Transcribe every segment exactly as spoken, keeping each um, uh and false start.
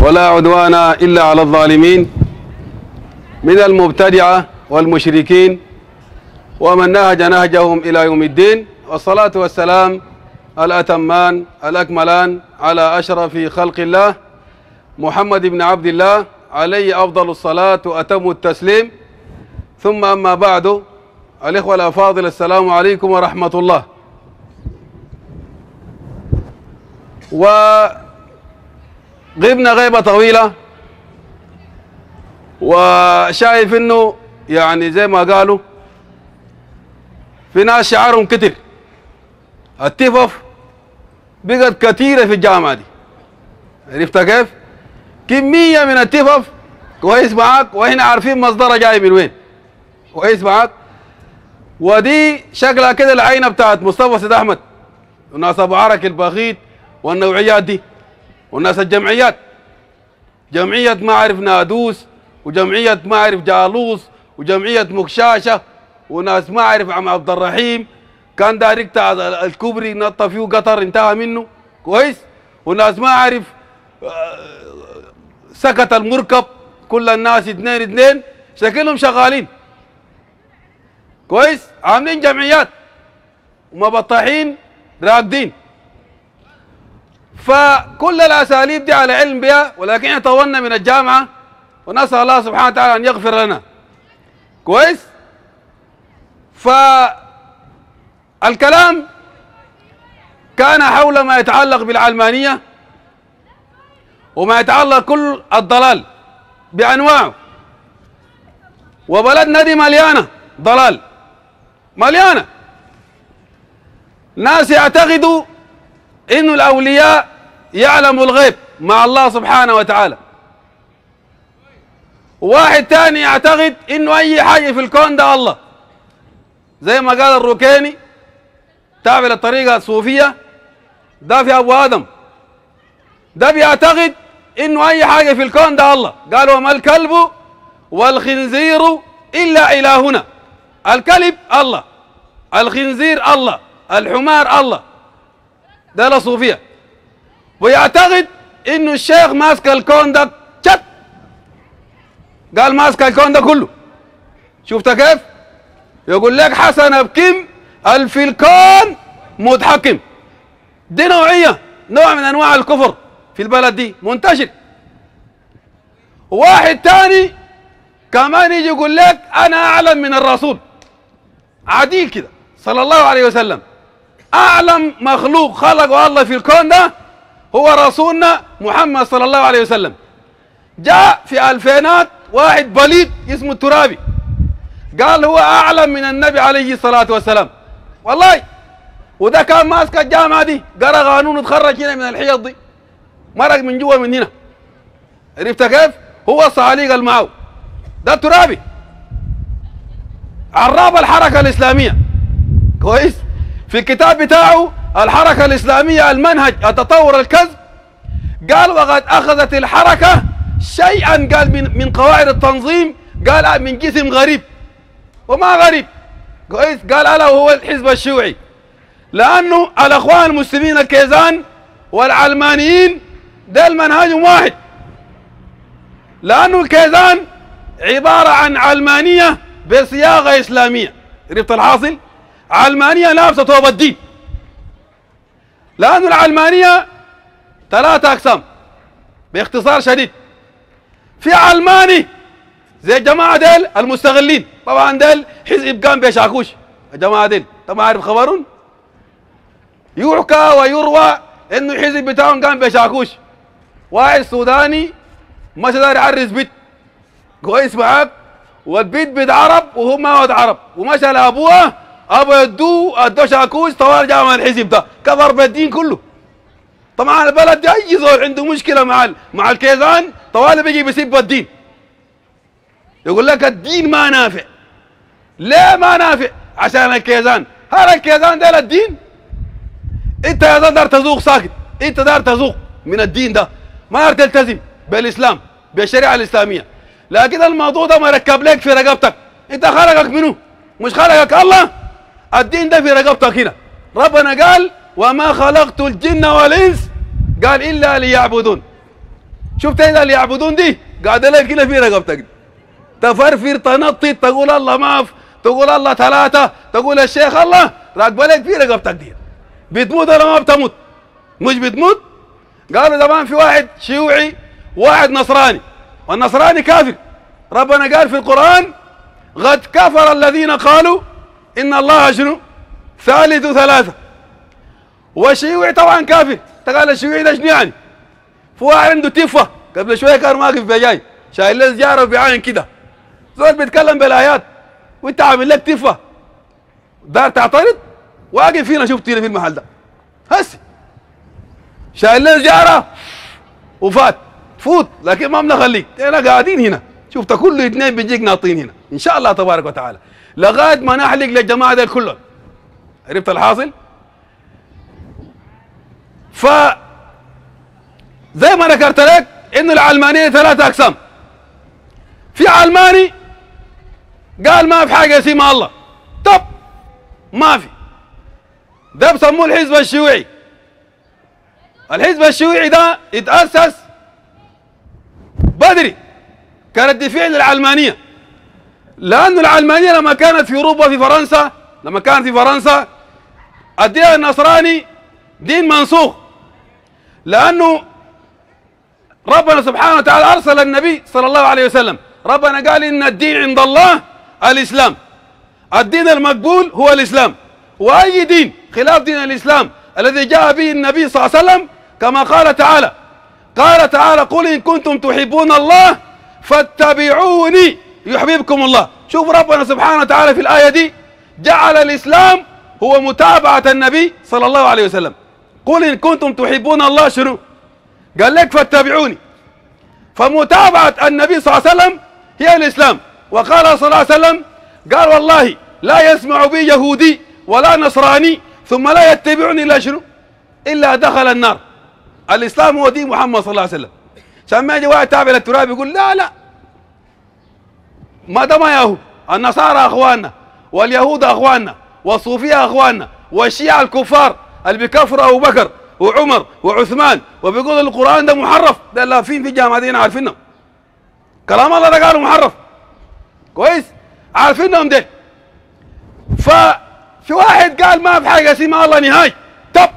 ولا عدوان إلا على الظالمين من المبتدعة والمشركين ومن نهج نهجهم إلى يوم الدين، والصلاة والسلام الأتمان الأكملان على أشرف خلق الله محمد بن عبد الله عليه أفضل الصلاة وأتم التسليم. ثم أما بعد، الإخوة الأفاضل، السلام عليكم ورحمة الله. وغبنا غيبة طويلة، وشايف إنه يعني زي ما قالوا في ناس شعارهم كتير، التفف بقت كثيرة في الجامعة دي. عرفت كيف؟ كمية من التفف، كويس معاك، واحنا عارفين مصدرها جاي من وين، كويس معاك. ودي شكلها كده العينة بتاعت مصطفى سيد أحمد والناس أبو عرك البخيت والنوعيات دي، والناس الجمعيات، جمعية ما أعرف نادوس، وجمعية ما أعرف جالوس، وجمعية مكشاشة، وناس ما أعرف عم عبد الرحيم كان داير يقطع الكوبري نط فيه قطر انتهى منه، كويس. وناس ما أعرف سكت المركب، كل الناس اثنين اثنين شكلهم شغالين، كويس، عاملين جمعيات ومبطحين راقدين. فكل الأساليب دي على علم بها، ولكن احنا طولنا من الجامعة، ونسأل الله سبحانه وتعالى أن يغفر لنا، كويس. فالكلام كان حول ما يتعلق بالعلمانية وما يتعلق كل الضلال بأنواعه، وبلدنا دي مليانة ضلال، مليانة ناس يعتقدوا إنه الأولياء يعلموا الغيب مع الله سبحانه وتعالى، وواحد تاني يعتقد إنه أي حاجة في الكون ده الله، زي ما قال الركيني تابع للطريقة الصوفية ده في أبو آدم، ده بيعتقد إنه أي حاجة في الكون ده الله. قال وما الكلب والخنزير إلا إلهنا، الكلب الله، الخنزير الله، الحمار الله، ده الصوفية. ويعتقد إنه الشيخ ماسك الكون ده شت، قال ماسك الكون ده كله. شفت كيف؟ يقول لك حسن بكم في الكون متحكم. دي نوعية، نوع من أنواع الكفر في البلد دي منتشر. واحد تاني كمان يجي يقول لك أنا أعلم من الرسول، عديل كده صلى الله عليه وسلم، أعلم مخلوق خلقه الله في الكون ده هو رسولنا محمد صلى الله عليه وسلم. جاء في ألفينات واحد بليد اسمه الترابي قال هو أعلم من النبي عليه الصلاة والسلام، والله. وده كان ماسك الجامعة دي، قرأ قانون وتخرج هنا من الحيض دي، مرق من جوا من هنا. عرفت كيف؟ هو الصعاليق المعو ده الترابي، عراب الحركة الإسلامية، كويس. في الكتاب بتاعه الحركة الإسلامية المنهج التطور الكذب، قال وقد أخذت الحركة شيئا، قال من من قواعد التنظيم، قال من جسم غريب، وما غريب، كويس. قال ألا وهو الحزب الشيوعي، لأنه الأخوان المسلمين الكيزان والعلمانيين ده المنهجهم واحد، لأنه الكيزان عبارة عن علمانية بصياغة إسلامية. عرفت الحاصل؟ علمانية لابسة ثوب الدين، لأنه العلمانية ثلاثة أقسام باختصار شديد. في علماني زي الجماعة ديل المستغلين، طبعا ديل حزب قام بشاكوش، الجماعة ديل طبعا عارف خبرهم، يحكى ويروى انه الحزب بتاعهم قام بشاكوش. واحد سوداني مشى داير يعرس بيت، كويس معاك، والبيت بيت عرب وهم ما ولد عرب، ومشى لابوه، ابو يدوه ادوه شاكوش، طوال جاء من الحزب ده، كفر بالدين كله. طبعا البلد دي اي زول عنده مشكله مع مع الكيزان طوال بيجي بيسب الدين، يقول لك الدين ما نافع. ليه ما نافع؟ عشان الكيزان. هل الكيزان ده الدين؟ انت يا زول دار تذوق ساكت، انت دار تذوق من الدين ده، ما دار تلتزم بالاسلام بالشريعه الاسلاميه، لكن الموضوع ده مركب لك في رقبتك. انت خلقك منه؟ مش خلقك الله؟ الدين ده في رقبتك هنا. ربنا قال وما خلقت الجن والانس، قال الا ليعبدون. شفت هنا اللي يعبدون دي قاعد لك كده في رقبتك، تفرفر تنطط تقول الله ما تقول الله ثلاثة تقول الشيخ الله راكبه لك في رقبتك دي. بتموت ولا ما بتموت؟ مش بتموت؟ قالوا زمان في واحد شيوعي واحد نصراني والنصراني كافر. ربنا قال في القرآن قد كفر الذين قالوا إن الله شنو؟ ثالث ثلاثة. والشيوعي طبعا كافر. تقال الشيوعي ده شنو يعني؟ في واحد عنده تفة قبل شوية كان واقف بجاي شايل له سجارة وبيعاين كده، زول بيتكلم بالآيات وأنت عامل لك تفة دار تعترض؟ واقف فينا شفت هنا في المحل ده هسي شايل له سجارة وفات فوت، لكن ما بنخليك احنا قاعدين هنا شفت كل اثنين بيجيك ناطين هنا ان شاء الله تبارك وتعالى لغايه ما نحلق للجماعه دول كلهم. عرفت الحاصل؟ ف زي ما ذكرت لك انه العلمانيه ثلاثه اقسام. في علماني قال ما في حاجه اسمها الله، طب ما في، ده بسموه الحزب الشيوعي. الحزب الشيوعي ده اتاسس بدري كرد فعل للعلمانيه، لأن العلمانيه لما كانت في اوروبا في فرنسا لما كانت في فرنسا الدين النصراني دين منسوخ، لأنه ربنا سبحانه وتعالى أرسل النبي صلى الله عليه وسلم. ربنا قال إن الدين عند الله الإسلام، الدين المقبول هو الإسلام، وأي دين خلاف دين الإسلام الذي جاء به النبي صلى الله عليه وسلم كما قال تعالى قال تعالى قل إن كنتم تحبون الله فاتبعوني يحببكم الله. شوف ربنا سبحانه وتعالى في الآية دي جعل الإسلام هو متابعة النبي صلى الله عليه وسلم. قل إن كنتم تحبون الله شنو؟ قال لك فاتبعوني، فمتابعة النبي صلى الله عليه وسلم هي الإسلام. وقال صلى الله عليه وسلم قال والله لا يسمع بي يهودي ولا نصراني ثم لا يتبعني إلا شنو؟ إلا دخل النار. الإسلام هو دين محمد صلى الله عليه وسلم. عشان ما يجي واحد تابع للتراب يقول لا لا ما ده ما يهود، النصارى أخواننا واليهود أخواننا والصوفية أخواننا والشيعة الكفار اللي بيكفروا أبو بكر وعمر وعثمان وبيقولوا القرآن ده محرف، ده لافين في الجامعة دي عارفينهم. كلام الله ده قالوا محرف كويس عارفينهم ده. ففي واحد قال ما في حاجة اسمها الله نهاية، طب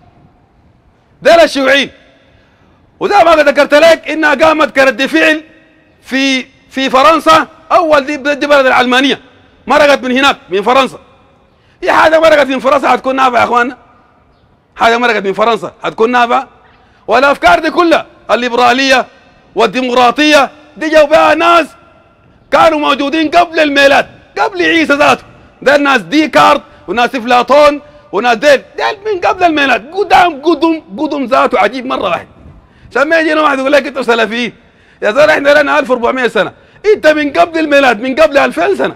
ده الشيوعيين. وزي ما ذكرت لك انها قامت كرد فعل في في فرنسا. اول دي, دي بلد العلمانيه مرقت من هناك من فرنسا. هي حاجه مرقت من فرنسا حتكون نافعه يا اخواننا؟ حاجه مرقت من فرنسا حتكون نافعه؟ والافكار دي كلها الليبراليه والديمقراطيه دي جو بها ناس كانوا موجودين قبل الميلاد، قبل عيسى ذاته. ده الناس ديكارت وناس افلاطون وناس ديل ديل من قبل الميلاد. قدام قدم قدم ذاته عجيب مره واحد. عشان ما يجينا واحد يقول لك انتوا سلفيين يا زلمه، احنا لنا ألف وأربعمائة سنه، انت من قبل الميلاد من قبل ألفين سنه.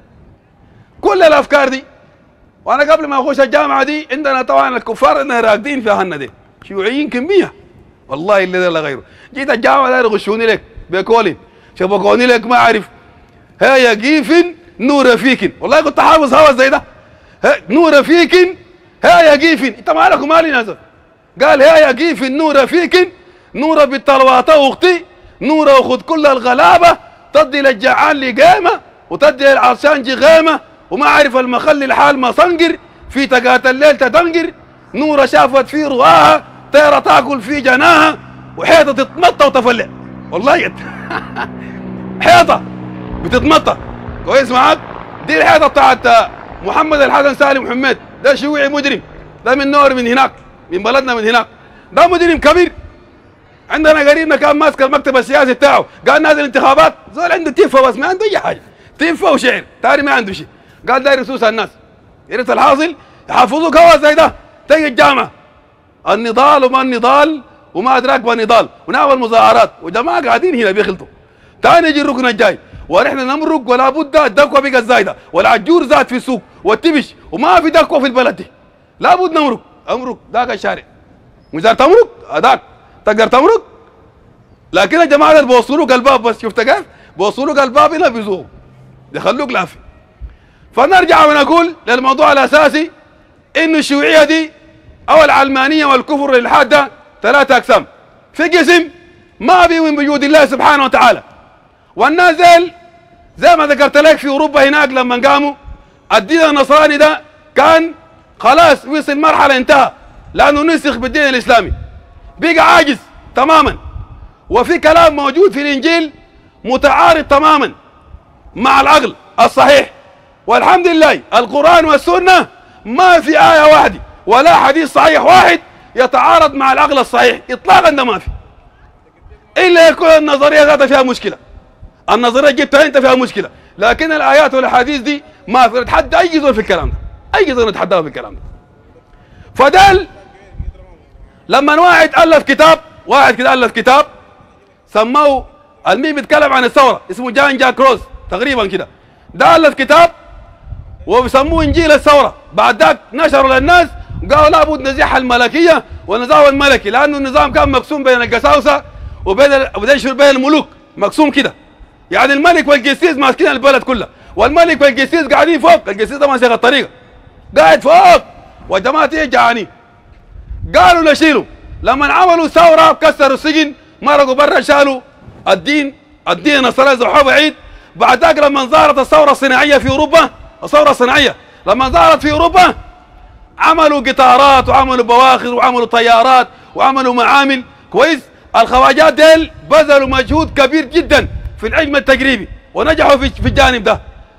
كل الافكار دي وانا قبل ما اخش الجامعه دي عندنا طبعا الكفار اننا راقدين في اهلنا دي شيوعيين كميه والله اللي لا غيره. جيت الجامعه ده يغشوني لك بكولين شبكوني لك ما اعرف هيا جيفن نور فيكن، والله كنت حافظ هوا زي ده نور فيكن هيا جيفن. انت مالك ومالي نازل؟ قال هيا جيفن نور فيكن نور بالطلوات اختي نور وخذ كل الغلابه تدي للجعان لقامه وتدي للعطشان جغامه وما عرف المخل الحال ما صنقر في تقات الليل تتنقر نور شافت في رؤاها طيره تاكل في جناها وحيطه تتمطى وتفلع. والله جد حيطه بتتمطى كويس معاك. دي الحيطه بتاعت محمد الحسن سالم حميد، ده شيوعي مجرم، ده من نور من هناك من بلدنا من هناك، ده مجرم كبير. عندنا قريبنا كان ماسك المكتب السياسي بتاعه قال نازل انتخابات، زول عنده تيفا بس ما عنده اي حاجه، تيفا وشعر تاني ما عنده شيء. قال داير يسوس الناس. عرفت الحاصل؟ يحفظوك هوا زي ده تجي الجامعه النضال وما النضال وما ادراك ما نضال ونعمل مظاهرات وجماعه قاعدين هنا بيخلطوا. تاني يجي الركن الجاي ونحن نمرق ولا بد الدكوه بقت زايده والعجور زاد في السوق والتبش وما في دكوه في البلد دي، لابد نمرق. امرق ذاك الشارع مش تمرق هذاك تقدر تمرق، لكن الجماعه اللي بيوصلوك الباب بس شفت كيف؟ بيوصلوك الباب هنا بيزوقوا يخلوك لافي. فنرجع ونقول للموضوع الاساسي انه الشيوعيه دي او العلمانيه والكفر والالحاد ده ثلاثه اقسام. في قسم ما بيؤمن بوجود الله سبحانه وتعالى. والناس ديل زي ما ذكرت لك في اوروبا هناك لما قاموا الدين النصراني ده كان خلاص وصل مرحله انتهى، لانه نسخ بالدين الاسلامي بقى عاجز تماما. وفي كلام موجود في الانجيل متعارض تماما مع العقل الصحيح. والحمد لله القرآن والسنة ما في آية واحدة ولا حديث صحيح واحد يتعارض مع العقل الصحيح اطلاقا، ده ما في، الا يكون النظريه ذاتها فيها مشكله. النظريه جبتها انت فيها مشكله، لكن الايات والاحاديث دي ما في نتحدى اي زول في الكلام ده، اي زول نتحداه في الكلام ده. فدل لما واحد الف كتاب، واحد كده الف كتاب سموه المين بيتكلم عن الثوره، اسمه جان جاك روز تقريبا كده، ده الف كتاب وبيسموه انجيل الثوره. بعد ذاك نشروا للناس وقالوا لابد نزيح الملكيه والنظام الملكي، لانه النظام كان مقسوم بين القساوسه وبين ال... بين الملوك، مقسوم كده، يعني الملك والقسيس ماسكين البلد كلها، والملك والقسيس قاعدين فوق، القسيس ده ماسك الطريقه قاعد فوق والجماعه تيجي جعانين. قالوا نشيلوا، لما عملوا ثوره كسروا السجن مرقوا برا شالوا الدين، الدين النصراني زحوه بعيد. بعد ذاك لما ظهرت الثوره الصناعيه في اوروبا، الثوره الصناعيه لما ظهرت في اوروبا عملوا قطارات وعملوا بواخر وعملوا طيارات وعملوا معامل كويس. الخواجات ديل بذلوا مجهود كبير جدا في العلم التجريبي ونجحوا في في الجانب ده.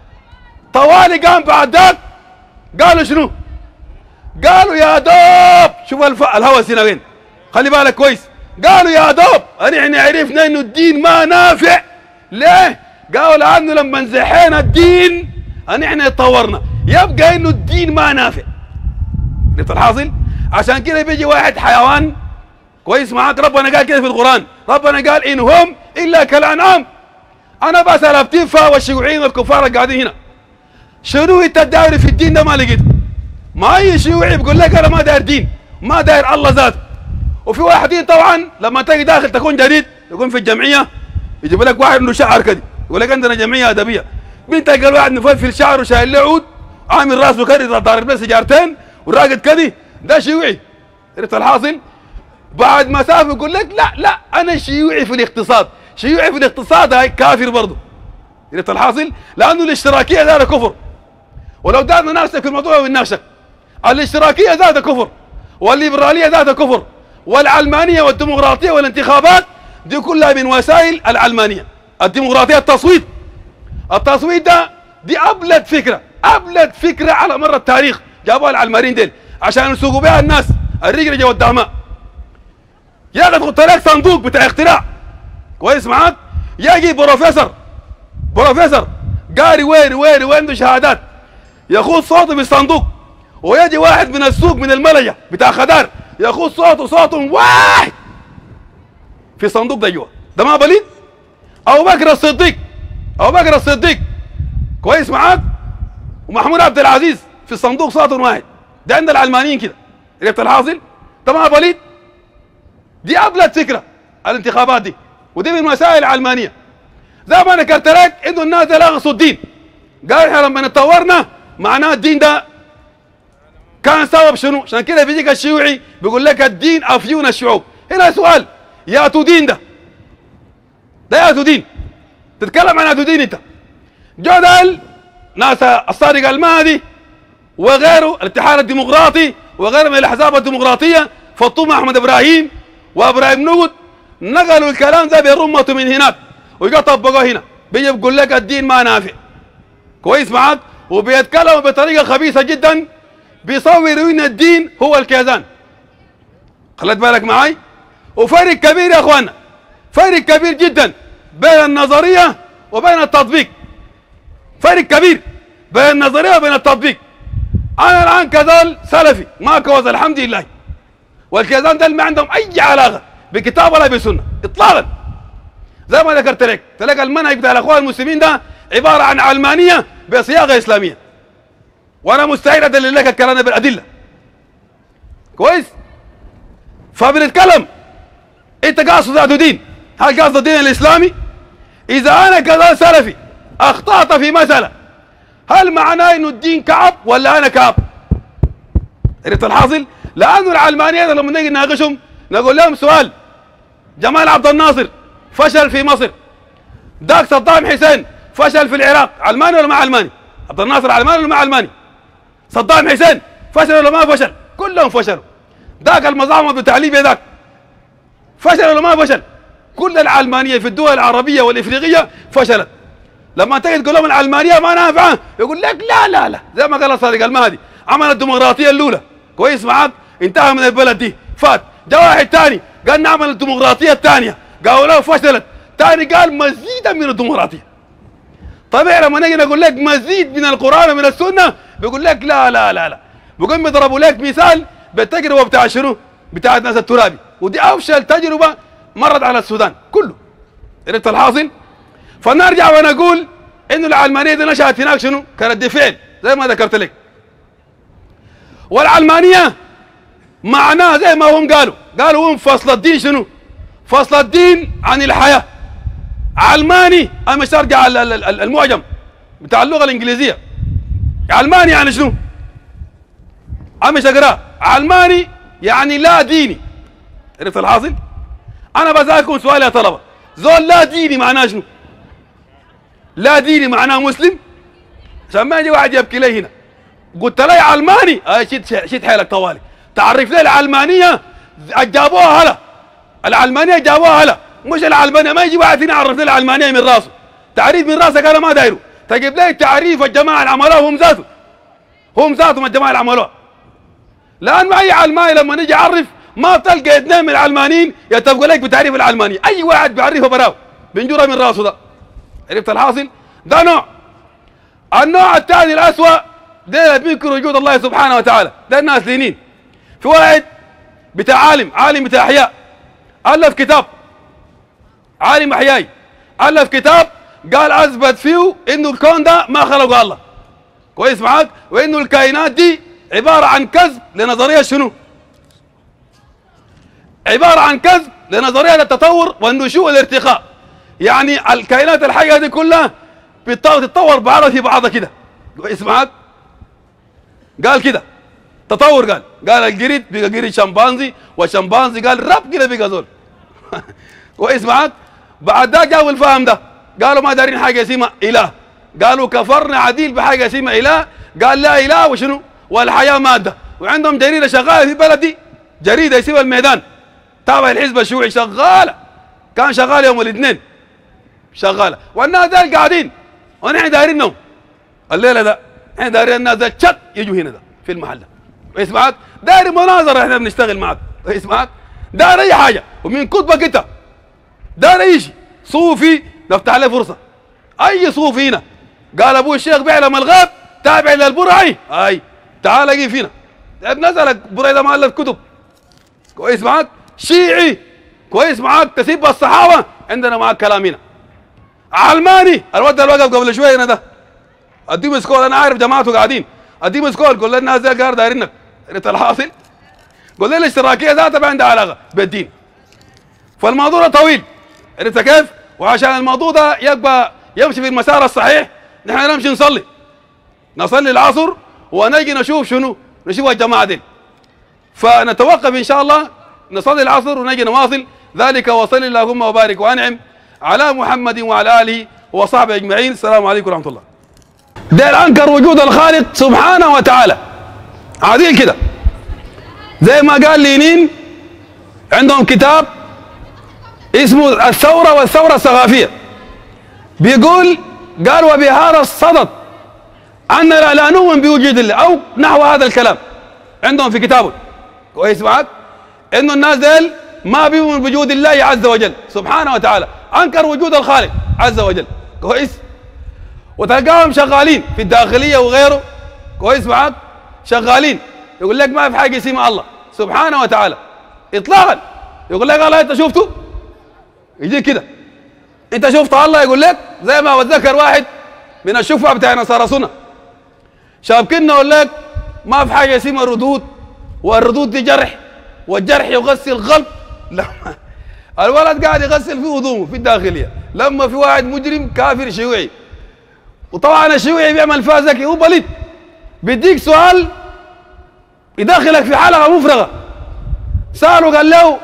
طوالي قام بعد ذاك قالوا شنو؟ قالوا يا دوب شوف الف... الهوس هنا وين، خلي بالك كويس. قالوا يا دوب احنا عرفنا انه الدين ما نافع. ليه؟ قالوا لانه لما نزحينا الدين احنا اتطورنا، يبقى انه الدين ما نافع. عرفت الحاصل؟ عشان كده بيجي واحد حيوان كويس معاك، ربنا قال كده في القرآن، ربنا قال إن هم إلا كالأنعام. أنا بسأل التيفا والشيوعيين والكفار القاعدين هنا، شنو أنت داير في الدين ده؟ ما لقيت. ما أي شيوعي بيقول لك أنا ما داير دين، ما داير الله ذاته. وفي واحدين طبعا لما تجي داخل تكون جديد، يكون في الجمعية يجيب لك واحد له شعر كده، يقول لك عندنا جمعية أدبية، بنتك قال واحد مفلفل شعره وشايل له عود، عامل راسه كده ضارب له سيجارتين وراقد كده، ده شيوعي. عرفت الحاصل؟ بعد مسافه يقول لك لا لا انا شيوعي في الاقتصاد، شيوعي في الاقتصاد هاي كافر برضه. عرفت الحاصل؟ لانه الاشتراكيه ذاتها كفر، ولو دارنا نناقشك في الموضوع ونناقشك. الاشتراكيه ذاتها كفر، والليبراليه ذاتها كفر، والعلمانيه والديمقراطيه والانتخابات دي كلها من وسائل العلمانيه. الديمقراطيه التصويت، التصويت ده دي ابلد فكره، ابلد فكره على مر التاريخ جابوها العلمانيين ديل عشان يسوقوا بها الناس الرجرجه والدعماء. يا اخي تحط لك صندوق بتاع اختراع كويس معاك، يجي بروفيسور بروفيسور قاري وين وين وين عنده شهادات ياخذ صوته في الصندوق، ويجي واحد من السوق من الملجا بتاع خدار ياخذ صوته صوته واحد في الصندوق ده جوا. ده ما بليد؟ ابو بكر الصديق، ابو بكر الصديق كويس معاك، ومحمود عبد العزيز في الصندوق صوت واحد. ده عند العلمانيين كده. عرفت الحاصل؟ ده ما بليد؟ دي ابلد فكره الانتخابات دي، ودي من وسائل العلمانيه. زي ما انا ذكرت لك انه الناس ده لغصوا الدين، قال احنا لما اتطورنا معناه الدين ده كان سبب شنو؟ عشان كده بيجيك الشيوعي بيقول لك الدين افيون الشعوب. هنا سؤال، يا تو دين ده ده يا تو دين، تتكلم عن يا تو دين انت. جدل ناس الصادق المهدي وغيره الاتحاد الديمقراطي وغيره من الاحزاب الديمقراطيه، فطوم احمد ابراهيم وابراهيم نود نقلوا الكلام ده برمته من هناك ويجوا طبقوه هنا. بيجي بيقول لك الدين ما نافع كويس معاك، وبيتكلموا بطريقه خبيثه جدا، بيصوروا ان الدين هو الكيزان. خلت بالك معي؟ وفرق كبير يا اخوانا، فرق كبير جدا بين النظريه وبين التطبيق، فرق كبير بين النظريه وبين التطبيق. انا الان كذل سلفي ما كوز الحمد لله، والكيزان ده ما عندهم اي علاقه بكتاب ولا بسنه اطلاقا. زي ما ذكرت لك، تلاقي المنهج بتاع الاخوان المسلمين ده عباره عن علمانيه بصياغه اسلاميه، وانا مستعد ادلل لك الكلام ده بالادله كويس. فبنتكلم انت قاصد ذات دين، هل قاصد الدين الاسلامي؟ اذا انا كذا سلفي اخطات في مساله، هل معناه انه الدين كعب ولا انا كعب؟ عرفت الحاصل؟ لانه العلمانيه لما نيجي نناقشهم نقول لهم سؤال، جمال عبد الناصر فشل في مصر. داك صدام حسين فشل في العراق. علماني ولا ما علماني؟ عبد الناصر علماني ولا ما علماني؟ صدام حسين فشل ولا ما فشل؟ كلهم فشلوا. داك المزعمة بتاع ليبيا داك فشل ولا ما فشل؟ كل العلمانية في الدول العربية والإفريقية فشلت. لما تيجي تقول لهم العلمانية ما نافعة يقول لك لا لا لا، زي ما قال صادق المهدي عمل الديمقراطية الأولى كويس معاك انتهى من البلد دي فات. جاء واحد ثاني قال نعمل الديمقراطية الثانية قالوا له فشلت. ثاني قال مزيدا من الديمقراطية. طبيعي لما نجي نقول لك مزيد من القرآن ومن السنة بيقول لك لا لا لا لا. بيقوم بيضربوا لك مثال بالتجربة بتاع شنو؟ بتاعت ناس الترابي، ودي أفشل تجربة مرت على السودان كله. عرفت الحاصل؟ فنرجع ونقول إنه العلمانية دي نشأت هناك شنو؟ كرد فعل زي ما ذكرت لك. والعلمانية معناها زي ما هم قالوا، قالوا هم فصل الدين شنو؟ فصل الدين عن الحياة. علماني أنا مش أرجع المعجم بتاع اللغة الإنجليزية. علماني يعني شنو؟ أنا مش أقرأ. علماني يعني لا ديني. عرفت الحاصل؟ أنا بسألكم سؤال يا طلبة، زول لا ديني معناه شنو؟ لا ديني معناه مسلم؟ عشان ما يجي واحد يبكي لي هنا. قلت لي علماني آه شد شد حيلك طوالي. تعرف لي العلمانية جابوها هلا. العلمانية جابوها هلا، مش العلمانية. ما يجي واحد هنا يعرف لي العلمانية من راسه. تعريف من راسك أنا ما دايره. تجيب لي تعريف الجماعة اللي عملوها هم ذاتهم. هم ذاتهم الجماعة اللي عملوها. لأن أي علماني لما نيجي يعرف ما تلقى اثنين من العلمانيين يتفقوا لك بتعريف العلمانية. أي واحد بيعرفه براو بنجرها من راسه ده. عرفت الحاصل؟ ده نوع. النوع الثاني الأسوأ ده بينكر وجود الله سبحانه وتعالى. ده الناس لينين. في واحد بتاع عالم عالم بتاع أحياء ألف كتاب، عالم أحيائي ألف كتاب قال أثبت فيه إنه الكون ده ما خلقه الله. كويس معاك؟ وإنه الكائنات دي عبارة عن كذب لنظرية شنو؟ عبارة عن كذب لنظرية التطور والنشوء والارتقاء. يعني الكائنات الحية دي كلها بتتطور بعضها في بعضها كده. كويس معاك؟ قال كده تطور. قال قال القرد بقى قرد شمبانزي، والشمبانزي قال رب كده بقى زول. كويس معاك؟ بعد ده جابوا الفهم ده قالوا ما دارين حاجه اسمها اله. قالوا كفرنا عديل بحاجه اسمها اله. قال لا اله وشنو؟ والحياه ماده. وعندهم جريده شغاله في بلدي، جريده اسمها الميدان تابع الحزب الشيوعي شغاله، كان شغال يوم الاثنين شغاله، والناس دول قاعدين ونحن دايرينهم الليله ده. احنا دايرين الناس ده تشت يجوا هنا ده في المحل ده. كويس معاك؟ داير مناظره احنا بنشتغل معاك. كويس معاك؟ داير اي حاجه ومن كتبك انت داير اي شيء. صوفي نفتح له فرصه. اي صوفي هنا قال ابوه الشيخ بيعلم الغيب تابع للبرعي اي تعال اجي فينا نزلك برعي ده مؤلف كتب. كويس معاك؟ شيعي كويس معاك تسيب الصحابه عندنا معاك كلام هنا. علماني الواد اللي وقف قبل شويه هنا ده اديه مسكول. انا عارف جماعته قاعدين اديه مسكول قول لنا زي قاعد دايرينك. انت الحاصل قول لنا الاشتراكيه ذاتها ما عندها علاقه بالدين. فالموضوع طويل. عرفت كيف؟ وعشان الموضوع ده يبقى يمشي في المسار الصحيح نحن نمشي نصلي نصلي العصر ونجي نشوف شنو؟ نشوف الجماعه دي. فنتوقف ان شاء الله نصلي العصر ونجي نواصل ذلك. وصل اللهم وبارك وانعم على محمد وعلى اله وصحبه اجمعين. السلام عليكم ورحمه الله. ده انكر وجود الخالق سبحانه وتعالى عادل كده زي ما قال لينين. عندهم كتاب اسمه الثوره والثوره الثقافيه بيقول قال وبهذا الصدد اننا لا نؤمن بوجود الله او نحو هذا الكلام عندهم في كتابه. كويس معك؟ انه الناس ديل ما بيؤمنوا بوجود الله عز وجل سبحانه وتعالى، انكر وجود الخالق عز وجل. كويس؟ وتلقاهم شغالين في الداخليه وغيره. كويس معك؟ شغالين يقول لك ما في حاجه اسمها الله سبحانه وتعالى اطلاقا. يقول لك الله انت شفته؟ يجي كده انت شفت الله؟ يقول لك زي ما بتذكر واحد من الشفعه بتاع نصارى سنه شابكنا يقول لك ما في حاجه اسمها ردود، والردود دي جرح، والجرح يغسل القلب. لما الولد قاعد يغسل في هدومه في الداخليه لما في واحد مجرم كافر شيوعي، وطبعا الشيوعي بيعمل فيها ذكي هو بليد بيديك سؤال يدخلك في حلقه مفرغه. ساله قال له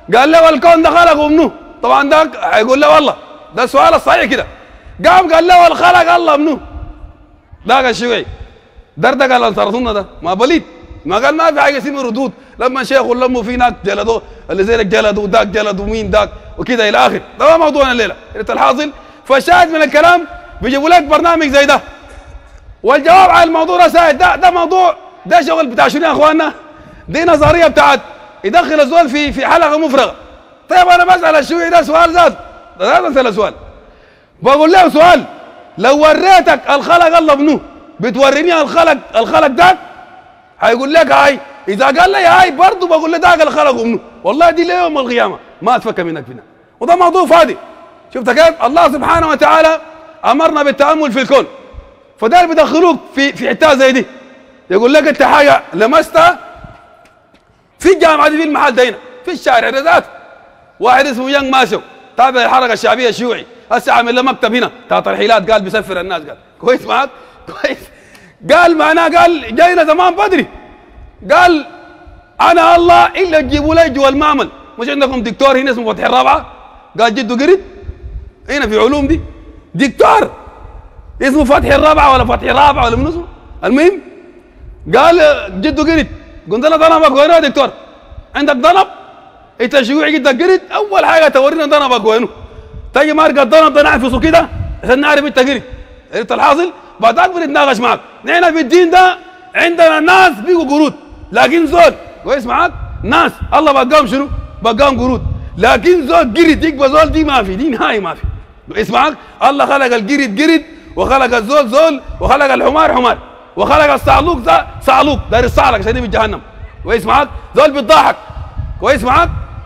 قال له الكون ده خلقه منه؟ طبعا ده هيقول له والله ده السؤال الصحيح كده. قام قال له الخلق الله منه؟ ده الشيوعي دردق الانصارتنا ده ما بليد، ما قال ما في حاجه اسمها ردود. لما شيخ لموا في ناك جلدوا اللي زي جلدوا وداك جلدوا مين داك وكده الى اخر. ده ما موضوعنا الليله الحاصل. فالشاهد من الكلام بيجيبوا لك برنامج زي ده، والجواب على الموضوع رسائل. ده ده موضوع، ده شغل بتاع شنو يا اخواننا؟ دي نظريه بتاعت يدخل الزول في في حلقه مفرغه. طيب انا بسال الشيوعي ده سؤال ذات، ده لازم اسال سؤال. بقول له سؤال، لو وريتك الخلق الله منه بتوريني الخلق الخلق ده؟ هيقول لك هاي. اذا قال لي هاي برضه بقول له ده الخلق منه. والله دي ليوم القيامه ما اتفكى منك فينا. وده موضوع فاضي. شفت كيف؟ الله سبحانه وتعالى امرنا بالتامل في الكون، فده بيدخلوك في في حته زي دي. يقول لك انت حاجه لمستها في الجامعه دي، في المحل ده هنا في الشارع ده ذات واحد اسمه يانج ماسو تابع الحركه الشعبيه الشيوعي، هسه عامل له مكتب هنا بتاع ترحيلات، قال بيسفر الناس. قال كويس معك؟ كويس. قال معناه قال جاينا زمان بدري، قال انا الله الا تجيبوا لي جوا المعمل. مش عندكم دكتور هنا اسمه فتحي الرابعه؟ قال جده قرد هنا في علوم دي دكتور اسمه فتحي الرابعه ولا فتحي الرابعه ولا من اسمه؟ المهم قال جده قرد. قلت له ضنبك وين يا دكتور؟ عندك ضنب؟ انت شيوعي جدك قرد؟ اول حاجه تورينا ضنبك وينه؟ تجي ماركه الضنب ده نعفسه كده عشان نعرف انت قرد. عرفت الحاصل؟ بعدك بنتناقش معك. نحن في الدين ده عندنا ناس بيقوا قرود، لكن زول كويس معاك؟ ناس الله بقاهم شنو؟ بقاهم قرود، لكن زول قرد يقبى زول دي ما في، دي نهائي ما في. كويس معاك؟ الله خلق القرد قرد، وخلق الزول زول، وخلق الحمار حمار، وخلق الصعلوك صعلوك داير الصعلك عشان يجي جهنم. كويس معاك؟ زول بيضحك. كويس معاك؟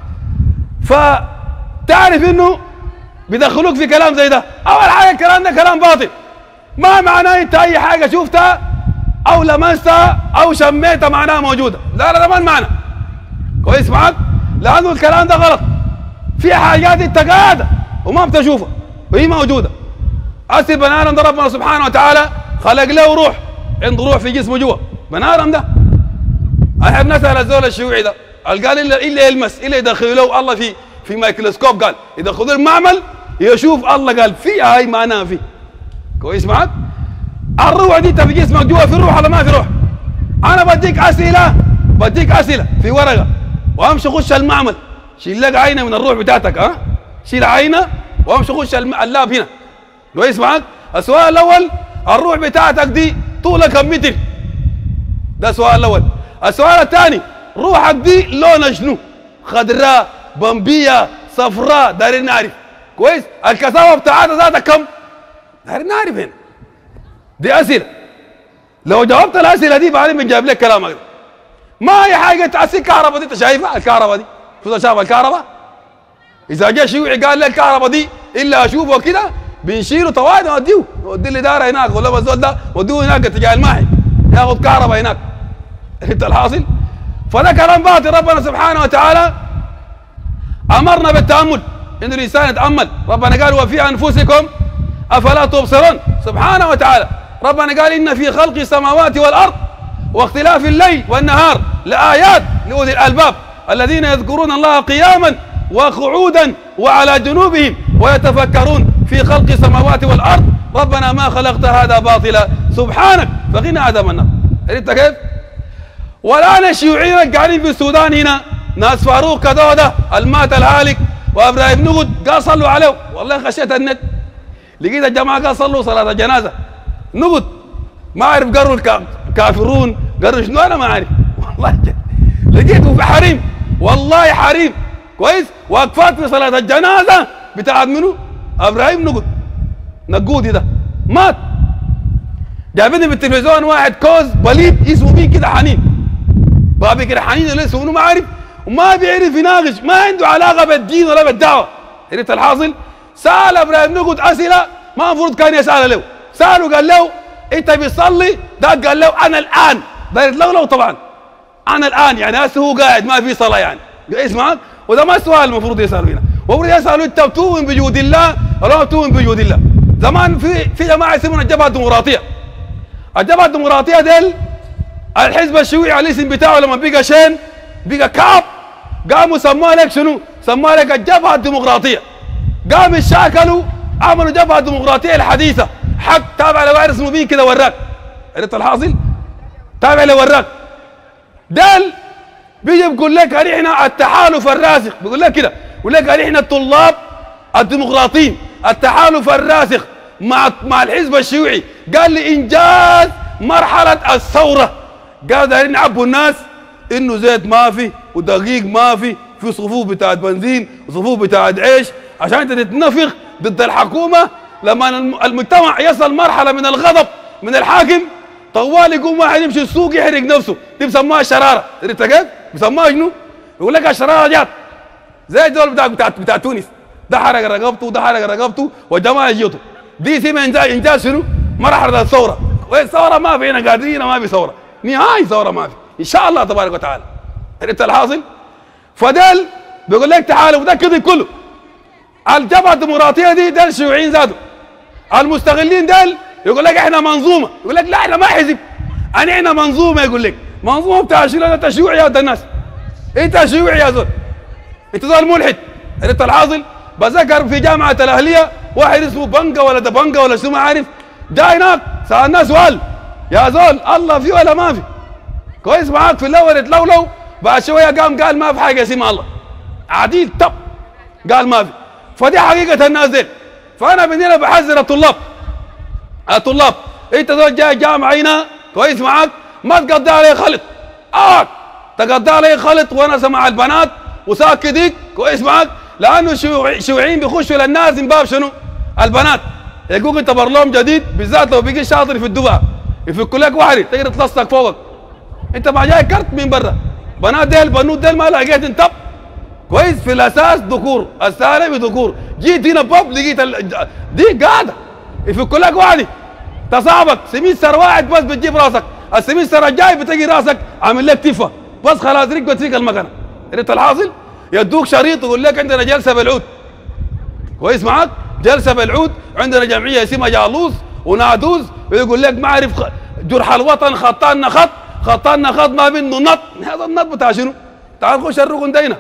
فتعرف انه بيدخلوك في كلام زي ده. اول حاجه الكلام ده كلام باطل، ما معناه انت اي حاجه شفتها او لمستها او شميتها معناها موجوده. لا لا ده ما المعنى. كويس معاك؟ لانه الكلام ده غلط. في حاجات انت قاعده وما بتشوفها وهي موجوده. اصل البني ادم ده ربنا سبحانه وتعالى خلق له روح، عنده روح في جسمه جوا. بني ادم ده احب نسال الزول الشيوعي ده قال الا الا يلمس الا يدخلوا له الله في في ميكروسكوب، قال يدخلوا المعمل يشوف الله، قال في هاي معناها في. كويس معك؟ الروح دي انت في جسمك جوا، في روح ولا ما في روح؟ انا بديك اسئله بديك اسئله في ورقه وامشي اخش المعمل، شيل لك عينه من الروح بتاعتك. ها؟ شيل عينه وامشي اخش اللاب هنا. كويس معك؟ السؤال الاول، الروح بتاعتك دي طولها كم متر؟ ده السؤال الاول. السؤال الثاني، روحك دي لونها شنو؟ خضراء، بمبيه، صفراء، دايرين نعرف. كويس؟ الكثافه بتاعتها ذاتها كم؟ دايرين نعرف هنا. دي اسئله. لو جاوبت الاسئله دي بعدين بنجيب لك كلامك ده. ما هي حاجه تاسي الكهرباء دي انت شايفها؟ الكهرباء دي شو شايف الكهرباء؟ اذا جاء شيوعي قال لي الكهرباء دي الا اشوفه كده بنشيله طوالي نوديه نوديه الاداره هناك، ولا الزول ده وديه هناك اتجاه الماحي ياخذ كهرباء هناك. انت الحاصل؟ فده كلام باطل. ربنا سبحانه وتعالى امرنا بالتامل، ان الانسان يتامل. ربنا قال وفي انفسكم افلا تبصرون سبحانه وتعالى. ربنا قال ان في خلق السماوات والارض واختلاف الليل والنهار لآيات لأولي الألباب الذين يذكرون الله قياما وقعودا وعلى جنوبهم ويتفكرون في خلق السماوات والأرض ربنا ما خلقت هذا باطلا سبحانك فقنا عذاب النار. عرفت كيف؟ والآن الشيوعيين قاعدين في السودان هنا، ناس فاروق كدودة المات الهالك وابراهيم نقد قال صلوا عليه. والله خشيت النت لقيت الجماعة قال صلوا صلاة الجنازة نقد، ما أعرف قروا الكافرون قروا شنو، أنا ما أعرف والله. لقيته في حريم، والله حريم كويس، وقفات في صلاة الجنازة بتاعت منو؟ ابراهيم نقد نقودي ده مات. جابني بالتلفزيون واحد كوز بليد اسمه مين كده حنين، بابي كده حنين ولا اسمه ما عارف وما بيعرف يناقش، ما عنده علاقه بالدين ولا بالدعوه. عرفت الحاصل؟ سال ابراهيم نقد اسئله ما المفروض كان يسال له، ساله قال له انت بتصلي؟ ده قال له انا الان داير لو طبعا انا الان يعني هسه هو قاعد ما في صلاه يعني اسمعك. وده ما السؤال المفروض يسالوا هنا، المفروض يسالوا انت بتؤمن بوجود الله ولا ما بتؤمن بوجود الله؟ زمان في في جماعه يسمونها الجبهه الديمقراطيه. الجبهه الديمقراطيه ديل الحزب الشيوعي على الاسم بتاعه لما بقى شين بقى كعب قاموا سموها لك شنو؟ سموها لك الجبهه الديمقراطيه. قاموا يتشاكلوا عملوا جبهه ديمقراطيه الحديثه، حق تابع لوارث مبين كده وراك. عرفت الحاصل؟ تابع لوراك. دال بيجي بيقول لك احنا التحالف الراسخ، بيقول لك كده، بيقول لك احنا الطلاب الديمقراطيين التحالف الراسخ مع مع الحزب الشيوعي. قال لي انجاز مرحله الثوره. قال دايرين نعبوا الناس انه زيت ما في ودقيق ما في، في صفوف بتاعت بنزين وصفوف بتاعت عيش عشان انت تتنفخ ضد الحكومه. لما المجتمع يصل مرحله من الغضب من الحاكم طوال يقوم واحد يمشي السوق يحرق نفسه، دي بسموها الشراره. عرفت كيف؟ بسموها شنو؟ يقول لك الشراره جات زي الدول بتاع بتاع بتاع تونس، ده حرق رقبته وده حرق رقبته والجماعه جيتوا. دي اسمها انجاز شنو؟ مرحله الثوره. والثوره ما في هنا قادرين، ما في ثوره نهائي، ثوره ما في ان شاء الله تبارك وتعالى. عرفت الحاصل؟ فدل بيقول لك تعالوا وده كذب كله. الجبهه الديمقراطيه دي دل الشيوعيين زادوا. المستغلين دل يقول لك احنا منظومه، يقول لك لا احنا ما حزب، انا احنا منظومه. يقول لك منظومه بتاع شنو؟ انت شيوعي يا ولد الناس، انت شيوعي يا زول، انت زول ملحد. عرفت الحاصل؟ بذكر في جامعه الاهليه واحد اسمه بنقا ولا ده بنقا ولا شنو ما عارف، جاي هناك سالناه سؤال، يا زول الله في ولا ما في؟ كويس معاك في الاول اتلولو، بعد شويه قام قال ما في حاجه اسمها الله، عديل طب قال ما في. فدي حقيقه الناس دي. فانا من هنا بحذر الطلاب، الطلاب انت زول جاي جامعه هنا كويس معاك، ما تقضي عليه خلط، اه تقضي عليه خلط وانا مع البنات وساك ديك كويس معاك، لانه الشيوعيين بيخشوا للناس من باب شنو؟ البنات. يقولوا انت برلوم جديد بالذات لو بيجي شاطر في الدفعه يفكوا لك واحد تقدر تلصق فوقك، انت ما جاي كرت من برا. بنات ديل بنوت ديل ما لقيت انت كويس في الاساس ذكور، الثانوي ذكور، جيت هنا بوب لقيت ال... دي قاعده يفكوا لك واحد تصابك سميستر واحد بس بتجيب راسك، السميستر الجاي بتجي راسك عامل لك تفه بس خلاص ركبت فيك المكنه. عرفت الحاصل؟ يدوك شريط يقول لك عندنا جلسه بالعود كويس معاك، جلسه بالعود، عندنا جمعيه اسمها جالوس ونادوز، ويقول لك ما اعرف جرح الوطن خطانا خط، خطانا خط ما منه نط. هذا النط بتاع شنو؟ تعال خش الركن دينا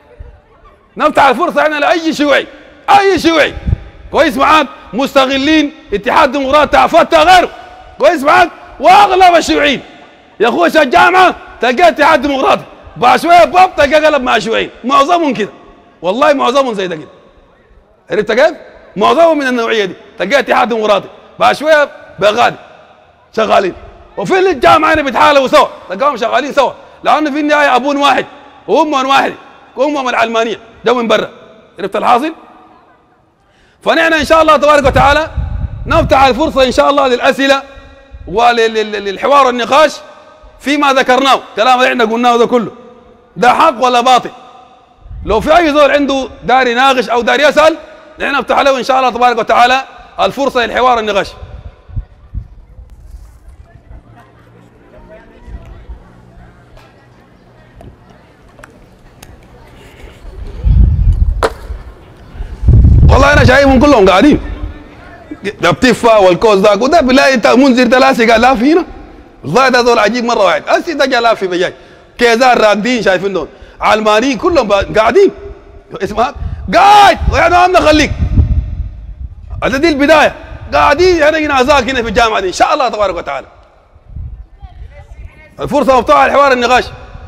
نفتح الفرصه هنا لاي شيوعي، اي شيوعي كويس معاك، مستغلين اتحاد ديمقراطي عفتها غيره كويس معاك، واغلب الشيوعيين يخش الجامعه تلقى اتحاد ديمقراطي، بعد شويه باب تلقى قلب مع شيوعيين، معظمهم كده والله، معظمهم زي ده كده. عرفت كيف؟ معظمهم من النوعيه دي، تلقى اتحاد ديمقراطي بعد شويه بغادي شغالين، وفي الجامعه هنا بيتحالفوا سوا تلقاهم شغالين سوا، لانه في النهايه ابون واحد وام واحد، امهم العلمانيه جو من برا. عرفت الحاصل؟ فنحن ان شاء الله تبارك وتعالى نفتح الفرصه ان شاء الله للاسئله وللحوار والنقاش فيما ذكرناه، كلام اللي احنا قلناه ده كله ده حق ولا باطل. لو في اي زول عنده دار يناقش او دار يسال نحن نفتح له ان شاء الله تبارك وتعالى الفرصه للحوار والنقاش. والله انا شايفهم كلهم قاعدين ده بتفا والكوز ذاك وده بالله انت منذر ثلاثه قال لا في هنا والله ده زول عجيب مره واحد اسي ده جا لافي بجاي كيزار راقدين شايفين دول علمانيين كلهم قاعدين اسمها قاعد ويعني ما نخليك هذا دي البدايه قاعدين يعني نازاك هنا في الجامعه دي ان شاء الله تبارك وتعالى. الفرصه مفتوحه للحوار النقاش.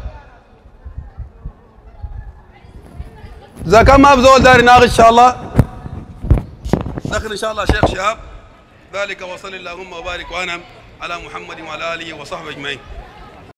اذا كان ما بزول داري ناقش ان شاء الله دخل ان شاء الله شيخ شهاب. ذلك وصل اللهم وبارك وانعم على محمد وعلى اله وصحبه اجمعين.